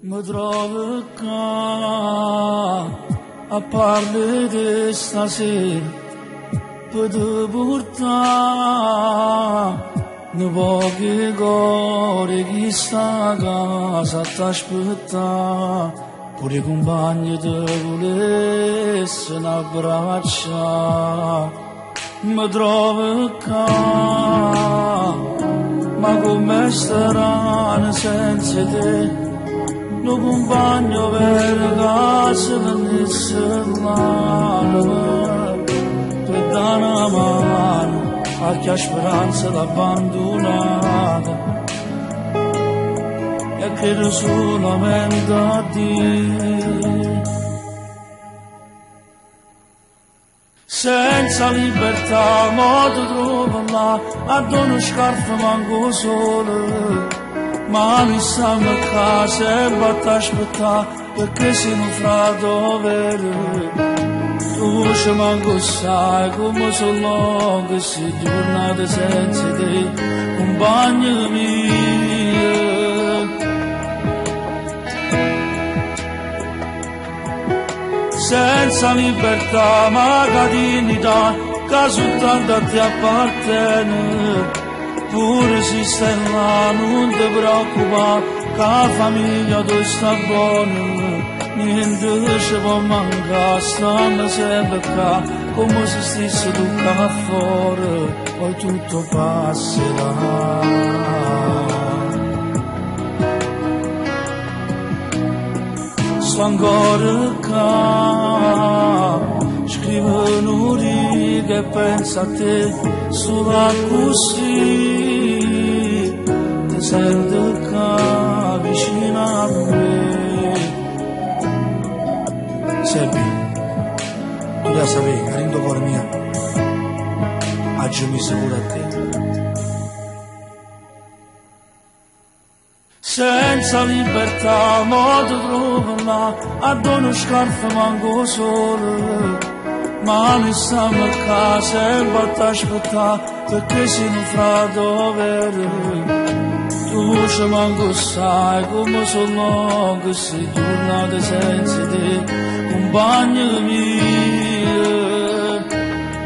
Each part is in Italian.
Mi trovo qua a parlare di stasera per te portare ne poche ore che sta a casa t'aspetta pure i compagni te volessero abbracciare mi trovo qua ma come strano senza te lo compagno per casa venisse là per dare una mano a chi ha speranza l'abbandonata e credo solamente a Dio. Senza libertà modo trovo là a dono scarpe manco solo ma mi stanno a casa e batto a aspettare perché siamo fra dovere tu ci manco sai come sono lunghe queste giornate senza te compagni miei senza libertà ma dignità che soltanto a te appartiene pure se stai là non ti preoccupare che la famiglia tu sta buona niente ci può mancare stanno sempre qua come se stessi tu qua fuori poi tutto passerà sto ancora qua scrivo una riga e penso a te solo così ti sento qua vicino a me Seppi tu la sapevi carino cuore mio oggi mi sicuro a te senza libertà modo trovo là a dono scarpe manco solo ma mi stanno a casa e batto a aspettare perché siamo fra dovere tu ci manco sai come sono lunghe queste giornate senza te compagni miei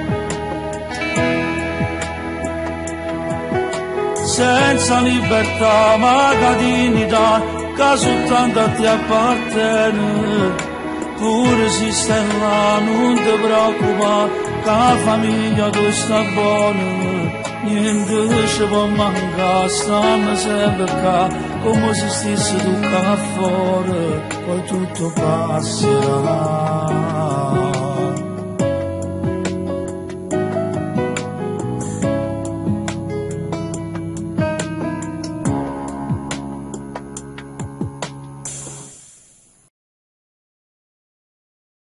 senza libertà ma dignità che soltanto a te appartiene pure se stai là non ti preoccupare che la famiglia tu sta buona niente ci può mancare stanno sempre qua come se stessi tu qua fuori poi tutto passerà